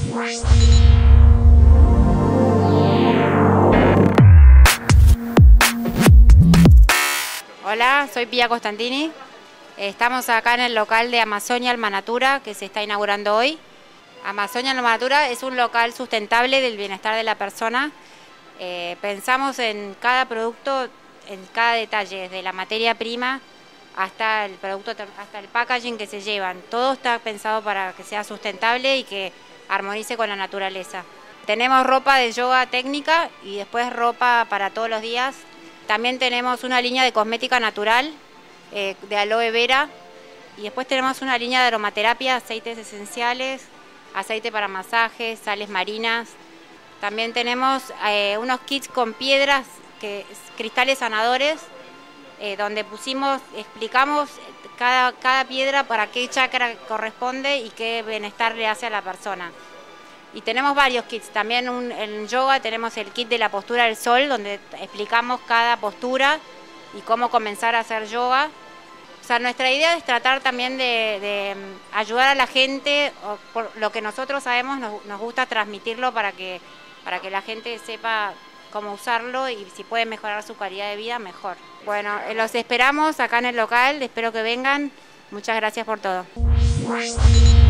Hola, soy Pia Costantini. Estamos acá en el local de Amazonia Almanatura, que se está inaugurando hoy. Amazonia Almanatura es un local sustentable del bienestar de la persona. Pensamos en cada producto, en cada detalle, desde la materia prima hasta el producto, hasta el packaging que se llevan. Todo está pensado para que sea sustentable y que armonice con la naturaleza. Tenemos ropa de yoga técnica y después ropa para todos los días. También tenemos una línea de cosmética natural, de aloe vera, y después tenemos una línea de aromaterapia, aceites esenciales, aceite para masajes, sales marinas. También tenemos unos kits con piedras, cristales sanadores, donde explicamos cada piedra para qué chakra corresponde y qué bienestar le hace a la persona. Y tenemos varios kits, también en yoga tenemos el kit de la postura del sol, donde explicamos cada postura y cómo comenzar a hacer yoga. O sea, nuestra idea es tratar también de ayudar a la gente, por lo que nosotros sabemos, nos gusta transmitirlo para que la gente sepa cómo usarlo y si puede mejorar su calidad de vida, mejor. Bueno, los esperamos acá en el local, espero que vengan. Muchas gracias por todo.